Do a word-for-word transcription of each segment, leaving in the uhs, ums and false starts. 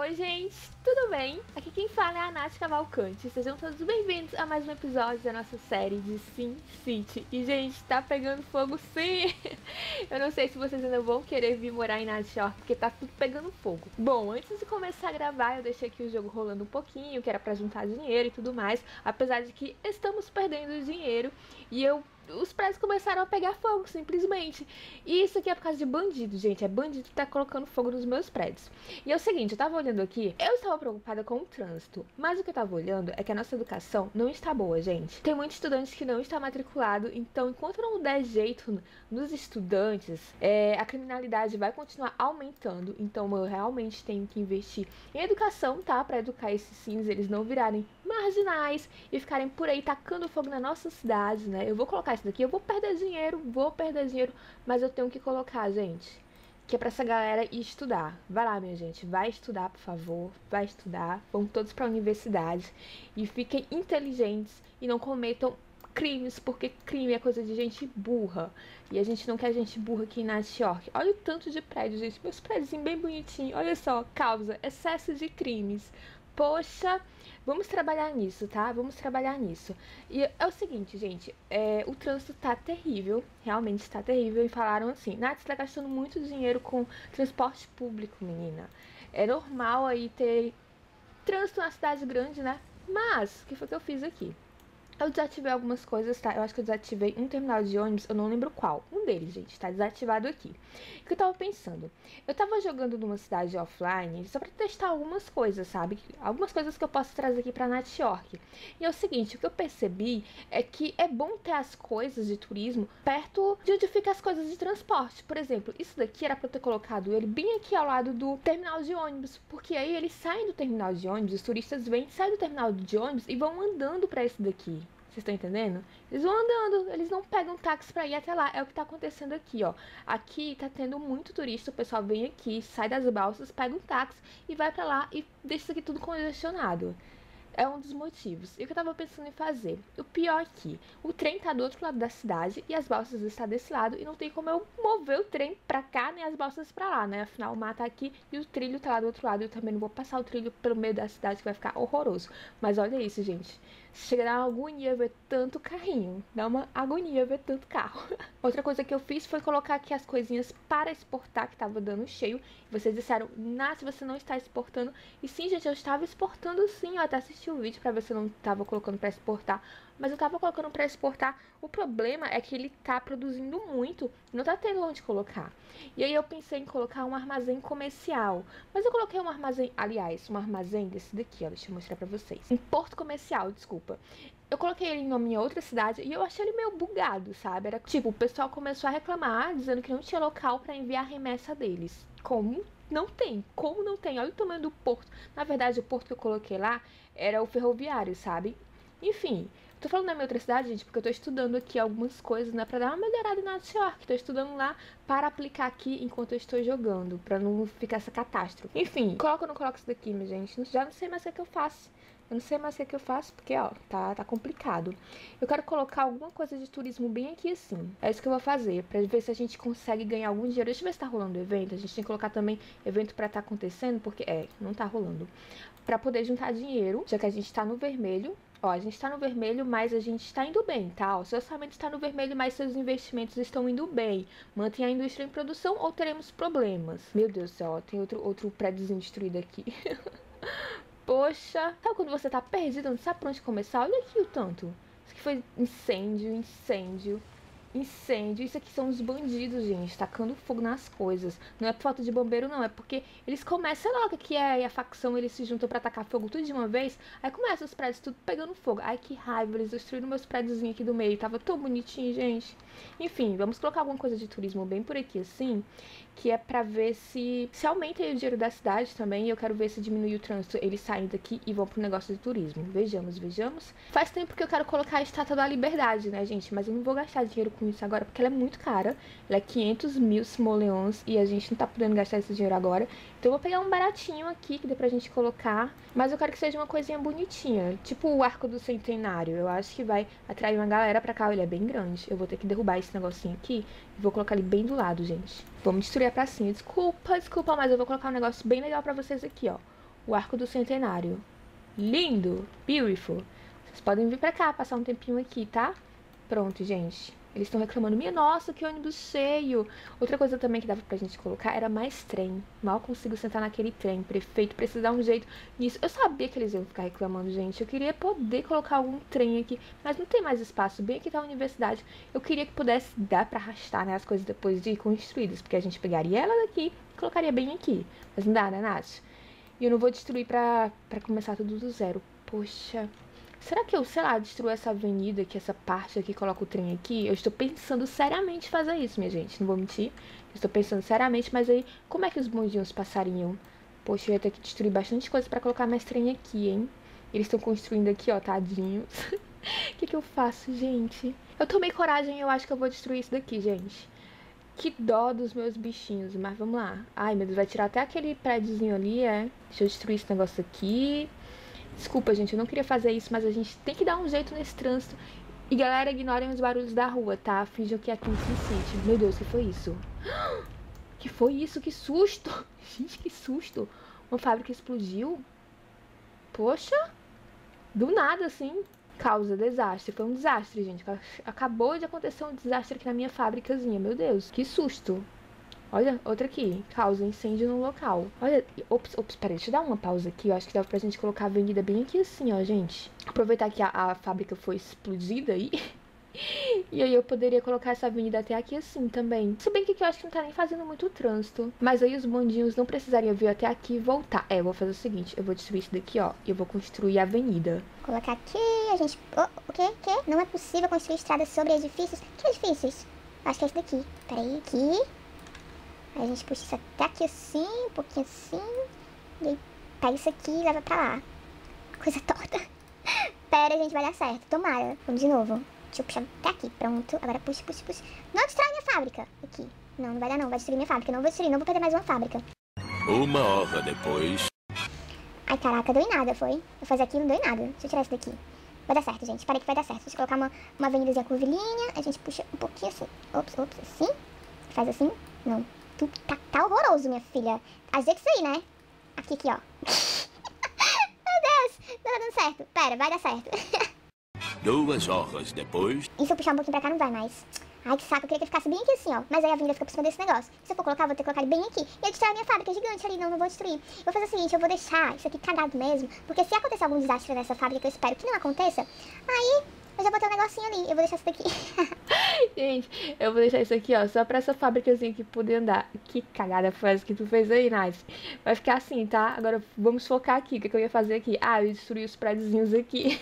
Oi gente, tudo bem? Aqui quem fala é a Nath Cavalcante. Sejam todos bem-vindos a mais um episódio da nossa série de Sim City. E gente, tá pegando fogo sim! Eu não sei se vocês ainda vão querer vir morar em Night Shore, porque tá tudo pegando fogo. Bom, antes de começar a gravar, eu deixei aqui o jogo rolando um pouquinho, que era pra juntar dinheiro e tudo mais. Apesar de que estamos perdendo dinheiro e eu... os prédios começaram a pegar fogo, simplesmente. E isso aqui é por causa de bandido, gente. É bandido que tá colocando fogo nos meus prédios. E é o seguinte, eu tava olhando aqui, eu estava preocupada com o trânsito. Mas o que eu tava olhando é que a nossa educação não está boa, gente. Tem muitos estudantes que não estão matriculados. Então, enquanto não der jeito nos estudantes, é, a criminalidade vai continuar aumentando. Então, eu realmente tenho que investir em educação, tá? Pra educar esses sims, eles não virarem marginais e ficarem por aí tacando fogo na nossa cidade, né? Eu vou colocar isso daqui, eu vou perder dinheiro, vou perder dinheiro, mas eu tenho que colocar, gente, que é pra essa galera ir estudar. Vai lá, minha gente, vai estudar, por favor, vai estudar, vão todos pra universidade e fiquem inteligentes e não cometam crimes, porque crime é coisa de gente burra. E a gente não quer gente burra aqui na Night Shore. Olha o tanto de prédios, gente, meus prédios bem bonitinhos, olha só, causa excesso de crimes. Poxa, vamos trabalhar nisso, tá? Vamos trabalhar nisso. E é o seguinte, gente, é, o trânsito tá terrível, realmente tá terrível. E falaram assim, Nath, você tá gastando muito dinheiro com transporte público, menina. É normal aí ter trânsito na cidade grande, né? Mas, o que foi que eu fiz aqui? Eu desativei algumas coisas, tá? Eu acho que eu desativei um terminal de ônibus, eu não lembro qual. Um deles, gente, tá desativado aqui. O que eu tava pensando? Eu tava jogando numa cidade offline só pra testar algumas coisas, sabe? Algumas coisas que eu posso trazer aqui pra Night Shore. E é o seguinte, o que eu percebi é que é bom ter as coisas de turismo perto de onde ficam as coisas de transporte. Por exemplo, isso daqui era pra eu ter colocado ele bem aqui ao lado do terminal de ônibus. Porque aí eles saem do terminal de ônibus, os turistas vêm, saem do terminal de ônibus e vão andando pra esse daqui. Vocês estão entendendo? Eles vão andando, eles não pegam táxi pra ir até lá. É o que tá acontecendo aqui, ó. Aqui tá tendo muito turista, o pessoal vem aqui, sai das balsas, pega um táxi e vai pra lá e deixa isso aqui tudo congestionado. É um dos motivos. E o que eu tava pensando em fazer? O pior aqui, o trem tá do outro lado da cidade e as balsas estão desse lado e não tem como eu mover o trem pra cá nem as balsas pra lá, né? Afinal, o mar tá aqui e o trilho tá lá do outro lado. Eu também não vou passar o trilho pelo meio da cidade que vai ficar horroroso. Mas olha isso, gente. Chega a dar uma agonia ver tanto carrinho. Dá uma agonia ver tanto carro. Outra coisa que eu fiz foi colocar aqui as coisinhas para exportar, que tava dando cheio. Vocês disseram, Nath, você não está exportando. E sim, gente, eu estava exportando sim. Eu até assisti o vídeo pra ver se eu não tava colocando para exportar. Mas eu tava colocando para exportar. O problema é que ele tá produzindo muito. Não tá tendo onde colocar. E aí eu pensei em colocar um armazém comercial. Mas eu coloquei um armazém, aliás, um armazém desse daqui, ó. Deixa eu mostrar pra vocês. Um porto comercial, desculpa. Eu coloquei ele em uma minha outra cidade e eu achei ele meio bugado, sabe? Era tipo, o pessoal começou a reclamar, dizendo que não tinha local pra enviar a remessa deles. Como? Não tem. Como não tem? Olha o tamanho do porto. Na verdade, o porto que eu coloquei lá era o ferroviário, sabe? Enfim, tô falando da minha outra cidade, gente, porque eu tô estudando aqui algumas coisas, né? Pra dar uma melhorada na Night Shore. Tô estudando lá para aplicar aqui enquanto eu estou jogando, pra não ficar essa catástrofe. Enfim, coloca ou não coloca isso daqui, minha gente? Já não sei mais o que é que eu faço. Eu não sei mais o que, é que eu faço, porque, ó, tá, tá complicado. Eu quero colocar alguma coisa de turismo bem aqui assim. É isso que eu vou fazer, pra ver se a gente consegue ganhar algum dinheiro. Deixa eu ver se tá rolando o evento. A gente tem que colocar também evento pra tá acontecendo, porque, é, não tá rolando. Pra poder juntar dinheiro, já que a gente tá no vermelho. Ó, a gente tá no vermelho, mas a gente tá indo bem, tá? O seu orçamento está no vermelho, mas seus investimentos estão indo bem. Mantenha a indústria em produção ou teremos problemas. Meu Deus do céu, ó, tem outro, outro prédiozinho destruído aqui. Poxa, sabe quando você tá perdido, não sabe por onde começar? Olha aqui o tanto. Isso aqui foi incêndio, incêndio, incêndio. Isso aqui são os bandidos, gente, tacando fogo nas coisas. Não é por falta de bombeiro, não. É porque eles começam, sei lá o que é, e a facção, eles se juntam pra tacar fogo tudo de uma vez. Aí começa os prédios tudo pegando fogo. Ai, que raiva, eles destruíram meus prédios aqui do meio. Tava tão bonitinho, gente. Enfim, vamos colocar alguma coisa de turismo bem por aqui, assim, que é pra ver se, se aumenta aí o dinheiro da cidade também. E eu quero ver se diminui o trânsito, eles saem daqui e vão pro negócio de turismo. Vejamos, vejamos. Faz tempo que eu quero colocar a Estátua da Liberdade, né, gente? Mas eu não vou gastar dinheiro com isso agora, porque ela é muito cara. Ela é quinhentos mil simoleons e a gente não tá podendo gastar esse dinheiro agora. Então eu vou pegar um baratinho aqui, que dê pra gente colocar. Mas eu quero que seja uma coisinha bonitinha, tipo o Arco do Centenário. Eu acho que vai atrair uma galera pra cá. Ele é bem grande. Eu vou ter que derrubar esse negocinho aqui e vou colocar ele bem do lado, gente. Vamos destruir a pracinha. Desculpa, desculpa, mas eu vou colocar um negócio bem legal pra vocês aqui, ó. o Arco do Centenário. Lindo! Beautiful! Vocês podem vir pra cá, passar um tempinho aqui, tá? Pronto, gente. Eles estão reclamando. Minha nossa, que ônibus cheio! Outra coisa também que dava pra gente colocar era mais trem. Mal consigo sentar naquele trem. Prefeito precisa dar um jeito nisso. Eu sabia que eles iam ficar reclamando, gente. Eu queria poder colocar algum trem aqui. Mas não tem mais espaço. Bem aqui tá a universidade. Eu queria que pudesse dar pra arrastar, né, as coisas depois de construídas. Porque a gente pegaria ela daqui e colocaria bem aqui. Mas não dá, né, Nath? E eu não vou destruir pra, pra começar tudo do zero. Poxa... Será que eu, sei lá, destruo essa avenida aqui, essa parte aqui, coloco o trem aqui? Eu estou pensando seriamente em fazer isso, minha gente. Não vou mentir. Eu estou pensando seriamente, mas aí, como é que os bondinhos passariam? Poxa, eu ia ter que destruir bastante coisa pra colocar mais trem aqui, hein? Eles estão construindo aqui, ó, tadinhos. O que que eu faço, gente? Eu tomei coragem e eu acho que eu vou destruir isso daqui, gente. Que dó dos meus bichinhos, mas vamos lá. Ai, meu Deus, vai tirar até aquele prédiozinho ali, é? Deixa eu destruir esse negócio aqui. Desculpa, gente, eu não queria fazer isso, mas a gente tem que dar um jeito nesse trânsito. E galera, ignorem os barulhos da rua, tá? Finjam que é aqui em Sin City. Meu Deus, que foi isso? Que foi isso? Que susto! Gente, que susto! Uma fábrica explodiu? Poxa! Do nada, assim. Causa desastre. Foi um desastre, gente. Acabou de acontecer um desastre aqui na minha fábricazinha. Meu Deus, que susto! Olha, outra aqui. Causa incêndio no local. Olha, ops, ops, peraí, deixa eu dar uma pausa aqui. Eu acho que dá pra gente colocar a avenida bem aqui assim, ó, gente. Aproveitar que a, a fábrica foi explodida aí. E aí eu poderia colocar essa avenida até aqui assim também. Se bem que aqui eu acho que não tá nem fazendo muito trânsito. Mas aí os bondinhos não precisariam vir até aqui e voltar. É, eu vou fazer o seguinte. Eu vou destruir isso daqui, ó. E eu vou construir a avenida. Vou colocar aqui, a gente... Oh, o quê? O quê? Não é possível construir estradas sobre edifícios? Que edifícios? Acho que é esse daqui. Peraí, aqui... Aí a gente puxa isso até aqui assim, um pouquinho assim. E aí pega isso aqui e leva pra lá. Coisa torta. Pera, gente, vai dar certo. Tomara. Vamos de novo. Deixa eu puxar até aqui. Pronto. Agora puxa, puxa, puxa. Não destrói minha fábrica. Aqui. Não, não vai dar não. Vai destruir minha fábrica. Não vou destruir. Não vou perder mais uma fábrica. Uma hora depois. Ai, caraca. Deu em nada, foi? Vou fazer aqui e não deu em nada. Deixa eu tirar isso daqui. Vai dar certo, gente. Parei que vai dar certo. Deixa eu colocar uma, uma avenidazinha curvilínea. A gente puxa um pouquinho assim. Ops, ops. Assim. Faz assim. Não. Tá, tá horroroso, minha filha. Ajeita isso aí, né? Aqui, aqui, ó. Meu Deus, não tá dando certo. Pera, vai dar certo. Duas horas depois. E se eu puxar um pouquinho pra cá, não vai mais. Ai, que saco, eu queria que ele ficasse bem aqui assim, ó. Mas aí a avenida fica por cima desse negócio. Se eu for colocar, eu vou ter que colocar ele bem aqui. E eu destrói a minha fábrica gigante ali. Não, não vou destruir. Eu vou fazer o seguinte, eu vou deixar isso aqui cagado mesmo. Porque se acontecer algum desastre nessa fábrica, que eu espero que não aconteça, aí eu já vou ter um negocinho ali. Eu vou deixar isso daqui. Gente, eu vou deixar isso aqui, ó, só pra essa fábricazinha aqui poder andar. Que cagada foi essa que tu fez aí, Nath? Vai ficar assim, tá? Agora vamos focar aqui. O que, que eu ia fazer aqui? Ah, eu destruí os prédiozinhos aqui.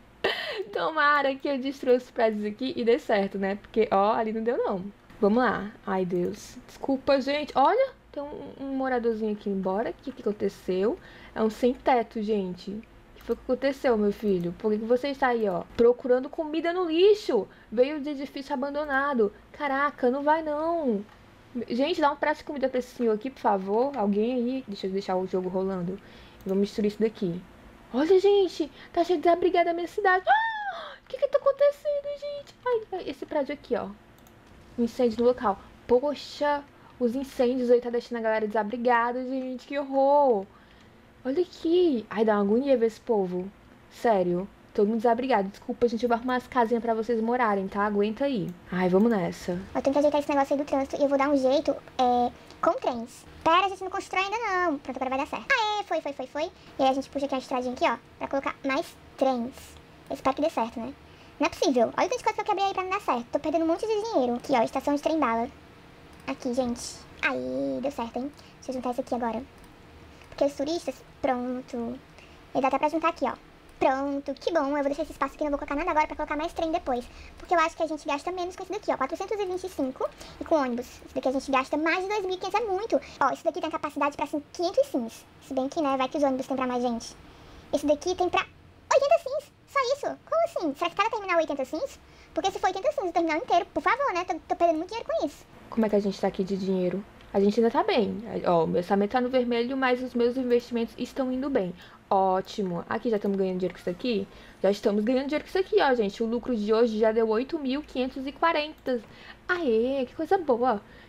Tomara que eu destrua os prédios aqui e dê certo, né? Porque, ó, ali não deu, não. Vamos lá. Ai, Deus. Desculpa, gente. Olha, tem um, um moradorzinho aqui embora. O que, que aconteceu? É um sem-teto, gente. O que foi que aconteceu, meu filho? Por que, que você está aí, ó? Procurando comida no lixo. Veio de edifício abandonado. Caraca, não vai, não. Gente, dá um prato de comida pra esse senhor aqui, por favor. Alguém aí. Deixa eu deixar o jogo rolando. Vamos destruir isso daqui. Olha, gente. Tá cheio de desabrigado na minha cidade. Ah! O que que tá acontecendo, gente? Ai, esse prédio aqui, ó. Um incêndio no local. Poxa, os incêndios aí tá deixando a galera desabrigada, gente. Que horror. Olha aqui. Ai, dá uma agonia ver esse povo. Sério. Todo mundo desabrigado. Desculpa, gente. Eu vou arrumar as casinhas pra vocês morarem, tá? Aguenta aí. Ai, vamos nessa. Eu tenho que ajeitar esse negócio aí do trânsito e eu vou dar um jeito é, com trens. Pera, a gente não constrói ainda não. Pronto, agora vai dar certo. Aê, foi, foi, foi, foi. E aí a gente puxa aqui a estradinha aqui, ó. Pra colocar mais trens. Eu espero que dê certo, né? Não é possível. Olha o tanto de coisa que eu quebrei aí pra não dar certo. Tô perdendo um monte de dinheiro. Aqui, ó, estação de trem-bala. Aqui, gente. Aí, deu certo, hein? Deixa eu juntar isso aqui agora. Porque os turistas... Pronto. E dá até pra juntar aqui, ó. Pronto. Que bom. Eu vou deixar esse espaço aqui, não vou colocar nada agora pra colocar mais trem depois. Porque eu acho que a gente gasta menos com esse daqui, ó. quatrocentos e vinte e cinco. E com ônibus. Esse daqui a gente gasta mais de dois mil e quinhentos. É muito. Ó, esse daqui tem capacidade pra assim, quinhentos sims. Se bem que, né, vai que os ônibus tem pra mais gente. Esse daqui tem pra oitenta sims. Só isso? Como assim? Será que cada terminal oitenta sims? Porque se for oitenta sims o terminal inteiro, por favor, né? Tô, tô perdendo muito dinheiro com isso. Como é que a gente tá aqui de dinheiro? A gente ainda tá bem. Ó, o meu orçamento tá no vermelho, mas os meus investimentos estão indo bem. Ótimo. Aqui já estamos ganhando dinheiro com isso aqui? Já estamos ganhando dinheiro com isso aqui, ó, gente. O lucro de hoje já deu oito mil quinhentos e quarenta. Aê, que coisa boa.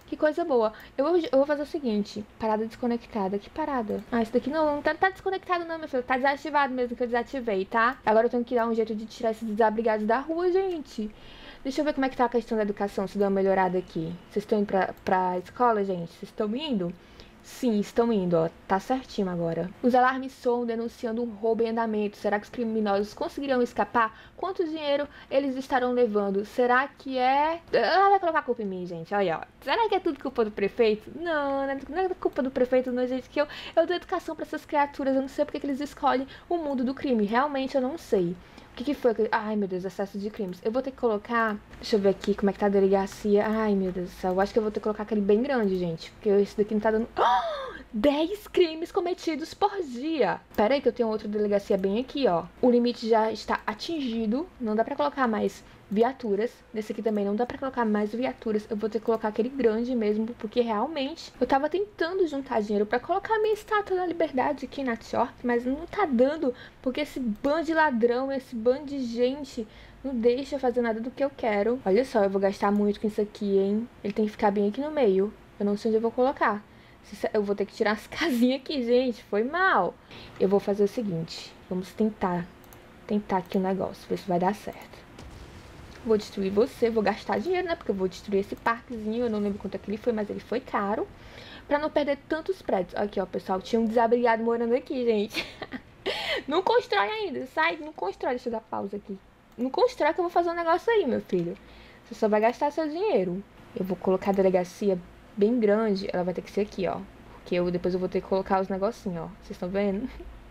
Que coisa boa. Eu vou, eu vou fazer o seguinte. Parada desconectada. Que parada? Ah, isso daqui não, não tá, tá desconectado não, meu filho. Tá desativado mesmo que eu desativei, tá? Agora eu tenho que dar um jeito de tirar esses desabrigados da rua, gente. Deixa eu ver como é que tá a questão da educação, se dá uma melhorada aqui. Vocês estão indo pra, pra escola, gente? Vocês estão indo? Sim, estão indo, ó. Tá certinho agora. Os alarmes soam denunciando um roubo em andamento. Será que os criminosos conseguirão escapar? Quanto dinheiro eles estarão levando? Será que é... Ela vai colocar a culpa em mim, gente. Olha, ó. Será que é tudo culpa do prefeito? Não, não é culpa do prefeito, não, gente. Que eu, eu dou educação pra essas criaturas. Eu não sei porque que eles escolhem o mundo do crime. Realmente, eu não sei. O que que foi? Ai, meu Deus, excesso de crimes. Eu vou ter que colocar... Deixa eu ver aqui como é que tá a delegacia. Ai, meu Deus do céu. Eu acho que eu vou ter que colocar aquele bem grande, gente. Porque esse daqui não tá dando... Oh! dez crimes cometidos por dia. Pera aí que eu tenho outra delegacia bem aqui, ó. O limite já está atingido. Não dá pra colocar mais viaturas. Nesse aqui também não dá pra colocar mais viaturas. Eu vou ter que colocar aquele grande mesmo, porque realmente eu tava tentando juntar dinheiro pra colocar minha estátua da liberdade aqui na T-York, mas não tá dando, porque esse bando de ladrão, esse bando de gente não deixa fazer nada do que eu quero. Olha só, eu vou gastar muito com isso aqui, hein? Ele tem que ficar bem aqui no meio. Eu não sei onde eu vou colocar. Eu vou ter que tirar as casinhas aqui, gente. Foi mal. Eu vou fazer o seguinte. Vamos tentar. Tentar aqui o negócio. Ver se vai dar certo. Vou destruir você. Vou gastar dinheiro, né? Porque eu vou destruir esse parquezinho. Eu não lembro quanto é que ele foi, mas ele foi caro. Pra não perder tantos prédios. Aqui, ó, pessoal. Tinha um desabrigado morando aqui, gente. Não constrói ainda. Sai, não constrói. Deixa eu dar pausa aqui. Não constrói que eu vou fazer um negócio aí, meu filho. Você só vai gastar seu dinheiro. Eu vou colocar a delegacia bem grande, ela vai ter que ser aqui, ó. Porque eu, depois eu vou ter que colocar os negocinhos, ó. Vocês estão vendo?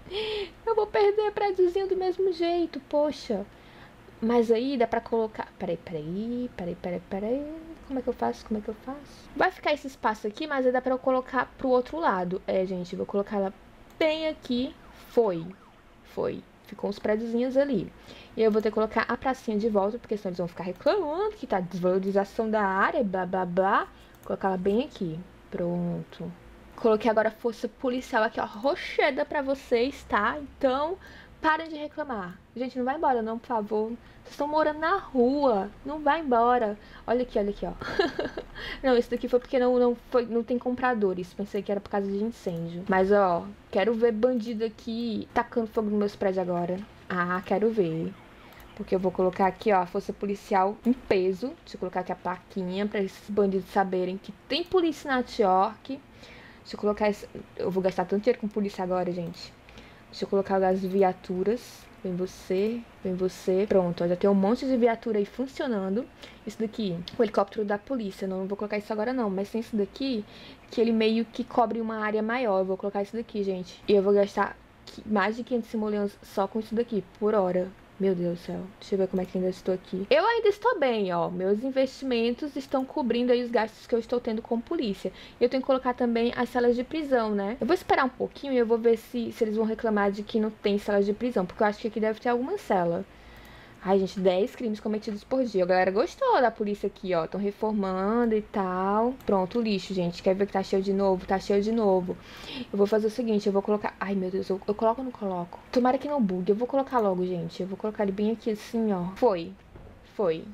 Eu vou perder prédiozinho do mesmo jeito, poxa. Mas aí dá pra colocar... Peraí, peraí, peraí, peraí, peraí. Como é que eu faço? Como é que eu faço? Vai ficar esse espaço aqui, mas aí dá pra eu colocar pro outro lado. É, gente, vou colocar ela bem aqui. Foi. Foi. Ficou uns prédiozinhos ali. E eu vou ter que colocar a pracinha de volta, porque senão eles vão ficar reclamando que tá desvalorização da área, blá, blá, blá. Colocar ela bem aqui. Pronto. Coloquei agora a força policial aqui, ó. Rocheda pra vocês, tá? Então, parem de reclamar. Gente, não vai embora não, por favor. Vocês estão morando na rua. Não vai embora. Olha aqui, olha aqui, ó. Não, esse daqui foi porque não, não, foi, não tem compradores. Pensei que era por causa de incêndio. Mas, ó, quero ver bandido aqui tacando fogo nos meus prédios agora. Ah, quero ver. Porque eu vou colocar aqui, ó, a força policial em peso. Deixa eu colocar aqui a plaquinha pra esses bandidos saberem que tem polícia na T-York. Deixa eu colocar esse... Eu vou gastar tanto dinheiro com polícia agora, gente. Deixa eu colocar as viaturas. Vem você, vem você. Pronto, ó, já tem um monte de viatura aí funcionando. Isso daqui, o helicóptero da polícia. Não vou colocar isso agora não, mas tem isso daqui que ele meio que cobre uma área maior. Eu vou colocar isso daqui, gente. E eu vou gastar mais de quinhentos simoleões só com isso daqui, por hora. Meu Deus do céu, deixa eu ver como é que ainda estou aqui. Eu ainda estou bem, ó. Meus investimentos estão cobrindo aí os gastos que eu estou tendo com polícia. Eu tenho que colocar também as celas de prisão, né? Eu vou esperar um pouquinho e eu vou ver se, se eles vão reclamar de que não tem celas de prisão. Porque eu acho que aqui deve ter alguma cela. Ai, gente, dez crimes cometidos por dia. A galera gostou da polícia aqui, ó. Estão reformando e tal. Pronto, o lixo, gente. Quer ver que tá cheio de novo? Tá cheio de novo. Eu vou fazer o seguinte, eu vou colocar... Ai, meu Deus, eu, eu coloco ou não coloco? Tomara que não bugue. Eu vou colocar logo, gente. Eu vou colocar ele bem aqui assim, ó. Foi. Foi.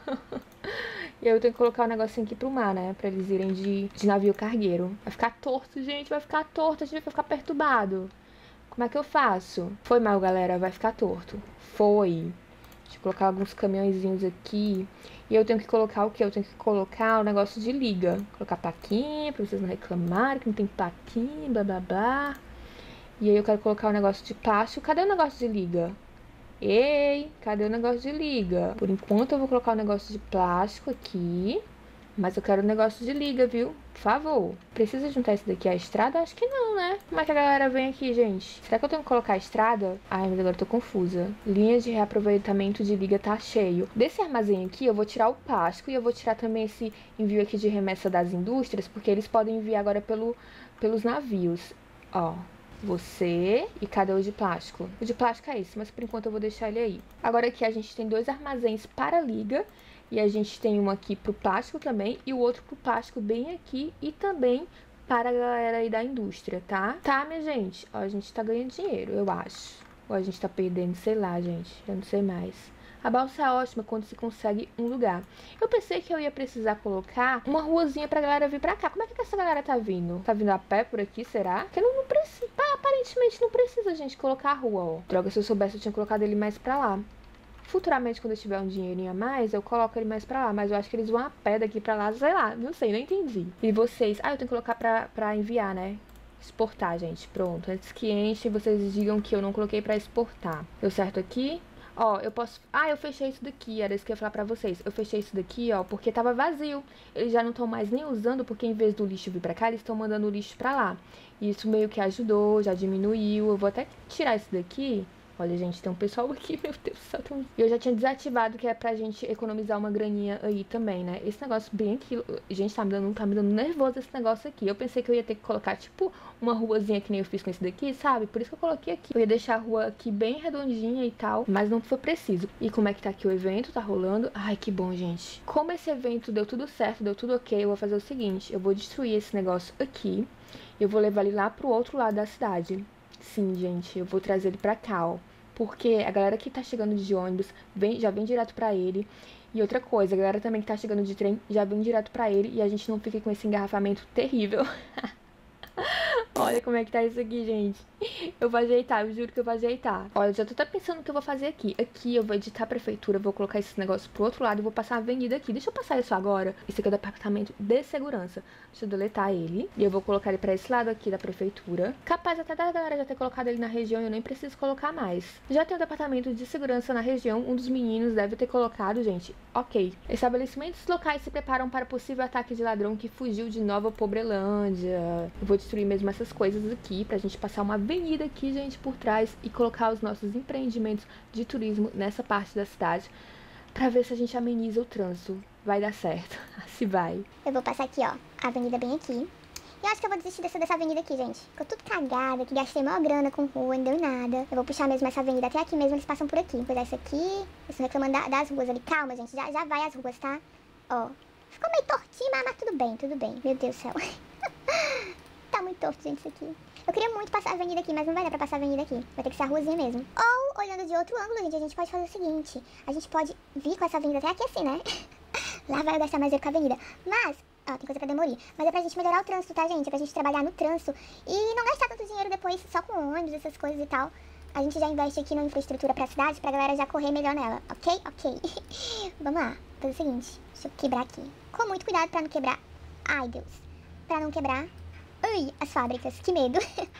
E eu tenho que colocar o um negocinho aqui pro mar, né? Pra eles irem de, de navio cargueiro. Vai ficar torto, gente. Vai ficar torto. A gente vai ficar perturbado. Como é que eu faço? Foi mal, galera. Vai ficar torto. Foi. Deixa eu colocar alguns caminhõezinhos aqui. E eu tenho que colocar o quê? Eu tenho que colocar o negócio de liga. Colocar plaquinha pra vocês não reclamarem que não tem plaquinha, blá blá blá. E aí eu quero colocar o negócio de plástico. Cadê o negócio de liga? Ei, cadê o negócio de liga? Por enquanto eu vou colocar o negócio de plástico aqui. Mas eu quero o negócio de liga, viu? Por favor. Precisa juntar isso daqui à estrada? Acho que não, né? Como é que a galera vem aqui, gente? Será que eu tenho que colocar a estrada? Ai, mas agora eu tô confusa. Linha de reaproveitamento de liga tá cheio. Desse armazém aqui, eu vou tirar o plástico e eu vou tirar também esse envio aqui de remessa das indústrias, porque eles podem enviar agora pelo, pelos navios. Ó. Você e cadê o de plástico? O de plástico é esse, mas por enquanto eu vou deixar ele aí. Agora aqui a gente tem dois armazéns para liga. E a gente tem um aqui pro plástico também e o outro pro plástico bem aqui e também para a galera aí da indústria, tá? Tá, minha gente? Ó, a gente tá ganhando dinheiro, eu acho. Ou a gente tá perdendo, sei lá, gente. Eu não sei mais. A balsa é ótima quando se consegue um lugar. Eu pensei que eu ia precisar colocar uma ruazinha pra galera vir pra cá. Como é que essa galera tá vindo? Tá vindo a pé por aqui, será? Porque não, não precisa. Ah, aparentemente não precisa, gente, colocar a rua, ó. Droga, se eu soubesse eu tinha colocado ele mais pra lá. Futuramente, quando eu tiver um dinheirinho a mais, eu coloco ele mais pra lá. Mas eu acho que eles vão a pé daqui pra lá, sei lá. Não sei, não entendi. E vocês... Ah, eu tenho que colocar pra, pra enviar, né? Exportar, gente. Pronto. Antes que enche, vocês digam que eu não coloquei pra exportar. Deu certo aqui? Ó, eu posso... Ah, eu fechei isso daqui. Era isso que eu ia falar pra vocês. Eu fechei isso daqui, ó, porque tava vazio. Eles já não estão mais nem usando, porque em vez do lixo vir pra cá, eles estão mandando o lixo pra lá. E isso meio que ajudou, já diminuiu. Eu vou até tirar isso daqui... Olha, gente, tem um pessoal aqui, meu Deus do céu. Tem... Eu já tinha desativado que é pra gente economizar uma graninha aí também, né? Esse negócio bem aqui... Gente, tá me dando, tá me dando nervoso esse negócio aqui. Eu pensei que eu ia ter que colocar, tipo, uma ruazinha que nem eu fiz com esse daqui, sabe? Por isso que eu coloquei aqui. Eu ia deixar a rua aqui bem redondinha e tal, mas não foi preciso. E como é que tá aqui o evento? Tá rolando? Ai, que bom, gente. Como esse evento deu tudo certo, deu tudo ok, eu vou fazer o seguinte. Eu vou destruir esse negócio aqui. Eu vou levar ele lá pro outro lado da cidade. Sim, gente, eu vou trazer ele pra cá, ó. Porque a galera que tá chegando de ônibus vem, já vem direto pra ele. E outra coisa, a galera também que tá chegando de trem já vem direto pra ele. E a gente não fica com esse engarrafamento terrível. Olha como é que tá isso aqui, gente. Eu vou ajeitar, eu juro que eu vou ajeitar. Olha, eu já tô até pensando o que eu vou fazer aqui. Aqui eu vou editar a prefeitura, vou colocar esse negócio pro outro lado e vou passar a avenida aqui. Deixa eu passar isso agora. Esse aqui é o departamento de segurança. Deixa eu deletar ele. E eu vou colocar ele pra esse lado aqui da prefeitura. Capaz até da galera já ter colocado ele na região e eu nem preciso colocar mais. Já tem o departamento de segurança na região. Um dos meninos deve ter colocado, gente. Ok. Estabelecimentos locais se preparam para possível ataque de ladrão que fugiu de Nova Pobrelândia. Eu vou destruir mesmo essas coisas aqui pra gente passar uma avenida aqui, gente, por trás e colocar os nossos empreendimentos de turismo nessa parte da cidade pra ver se a gente ameniza o trânsito. Vai dar certo. Se vai. Eu vou passar aqui, ó, a avenida bem aqui. E eu acho que eu vou desistir dessa, dessa avenida aqui, gente. Ficou tudo cagada, que gastei maior grana com rua, não deu nada. Eu vou puxar mesmo essa avenida até aqui mesmo, eles passam por aqui. Pois é, isso aqui, eles estão reclamando da, das ruas ali. Calma, gente, já, já vai as ruas, tá? Ó, ficou meio tortinho, mas, mas tudo bem, tudo bem. Meu Deus do céu. Tá muito torto, gente, isso aqui. Eu queria muito passar a avenida aqui, mas não vai dar pra passar a avenida aqui. Vai ter que ser a ruazinha mesmo. Ou, olhando de outro ângulo, gente, a gente pode fazer o seguinte. A gente pode vir com essa avenida até aqui assim, né? Lá vai eu gastar mais dinheiro com a avenida. Mas, ó, tem coisa pra demolir. Mas é pra gente melhorar o trânsito, tá, gente? É pra gente trabalhar no trânsito e não gastar tanto dinheiro depois só com ônibus, essas coisas e tal. A gente já investe aqui na infraestrutura pra cidade, pra galera já correr melhor nela, ok? Ok. Vamos lá, fazer o seguinte. Deixa eu quebrar aqui. Com muito cuidado pra não quebrar. Ai, Deus. Pra não quebrar... Ui, as fábricas, que medo.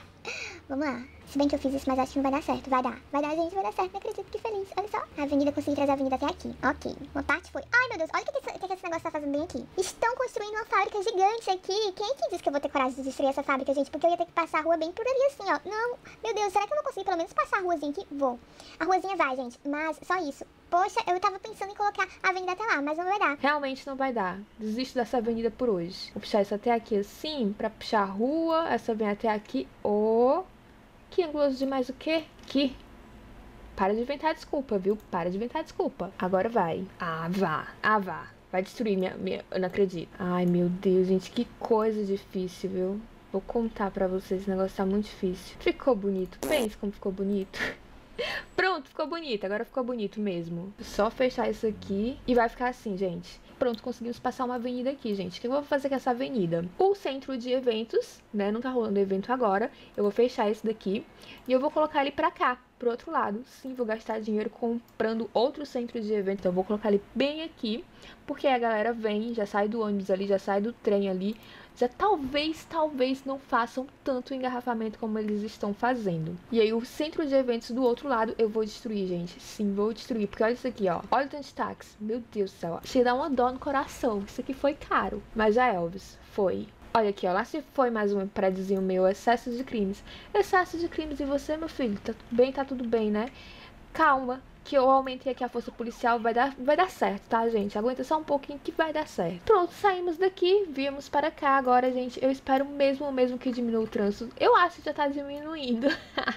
Vamos lá. Se bem que eu fiz isso, mas acho que não vai dar certo. Vai dar, vai dar, gente, vai dar certo. Não acredito, que feliz. Olha só. A avenida, consegui trazer a avenida até aqui. Ok. Uma parte foi... Ai, meu Deus, olha o que, que, esse, que, que esse negócio tá fazendo bem aqui. Estão construindo uma fábrica gigante aqui. Quem que disse que eu vou ter coragem de destruir essa fábrica, gente? Porque eu ia ter que passar a rua bem por ali assim, ó. Não, meu Deus, será que eu vou conseguir pelo menos passar a ruazinha aqui? Vou. A ruazinha vai, gente, mas só isso. Poxa, eu tava pensando em colocar a avenida até lá, mas não vai dar. Realmente não vai dar. Desisto dessa avenida por hoje. Vou puxar isso até aqui assim, pra puxar a rua. Essa vem até aqui. Oh. Que ângulos de mais o quê? Aqui. Para de inventar desculpa, viu? Para de inventar desculpa. Agora vai. Ah, vá. Ah, vá. Vai destruir minha... minha... Eu não acredito. Ai, meu Deus, gente. Que coisa difícil, viu? Vou contar pra vocês. Esse negócio tá muito difícil. Ficou bonito. Pensa como ficou bonito. Pronto, ficou bonito. Agora ficou bonito mesmo. Só fechar isso aqui e vai ficar assim, gente. Pronto, conseguimos passar uma avenida aqui, gente. O que eu vou fazer com essa avenida? O centro de eventos, né? Não tá rolando evento agora. Eu vou fechar esse daqui e eu vou colocar ele pra cá, pro outro lado. Sim, vou gastar dinheiro comprando outro centro de eventos. Então eu vou colocar ele bem aqui, porque a galera vem, já sai do ônibus ali, já sai do trem ali. Já talvez, talvez não façam tanto engarrafamento como eles estão fazendo. E aí o centro de eventos do outro lado eu vou destruir, gente. Sim, vou destruir. Porque olha isso aqui, ó. Olha o tanto de táxi. Meu Deus do céu. Chega a dar uma dó no coração. Isso aqui foi caro. Mas já, Elvis, foi. Olha aqui, ó. Lá se foi mais um prédiozinho meu. Excesso de crimes. Excesso de crimes. E você, meu filho? Tá tudo bem? Tá tudo bem, né? Calma. Que eu aumentei aqui a força policial, vai dar, vai dar certo, tá, gente? Aguenta só um pouquinho que vai dar certo. Pronto, saímos daqui, viemos para cá. Agora, gente, eu espero mesmo, mesmo que diminua o trânsito. Eu acho que já tá diminuindo.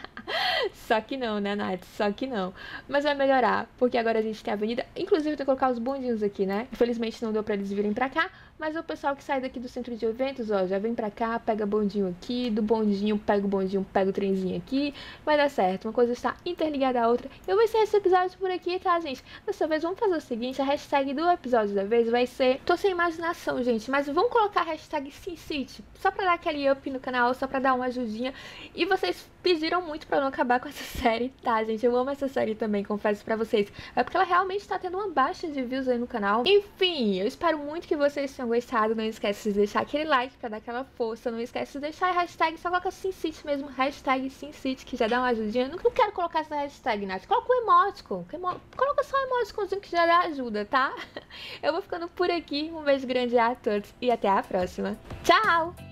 Só que não, né, Nath? Só que não. Mas vai melhorar, porque agora a gente tem a avenida. Inclusive, eu tenho que colocar os bondinhos aqui, né? Infelizmente, não deu pra eles virem pra cá. mas o pessoal que sai daqui do centro de eventos, ó, já vem pra cá, pega bondinho aqui, do bondinho pega o bondinho, pega o trenzinho aqui, vai dar certo, uma coisa está interligada à outra. Eu vou encerrar esse episódio por aqui, tá, gente? Dessa vez vamos fazer o seguinte, a hashtag do episódio da vez vai ser, tô sem imaginação, gente, mas vamos colocar a hashtag SimCity, só pra dar aquele up no canal, só pra dar uma ajudinha, e vocês pediram muito pra eu não acabar com essa série, tá, gente? Eu amo essa série também, confesso pra vocês, é porque ela realmente tá tendo uma baixa de views aí no canal. Enfim, eu espero muito que vocês tenham gostado, não esquece de deixar aquele like pra dar aquela força, não esquece de deixar a hashtag, só coloca SimCity mesmo, hashtag SimCity, que já dá uma ajudinha. Eu não quero colocar essa hashtag, Nath, coloca o emoticon, coloca só o emoticonzinho que já dá ajuda, tá? Eu vou ficando por aqui, um beijo grande a todos e até a próxima. Tchau!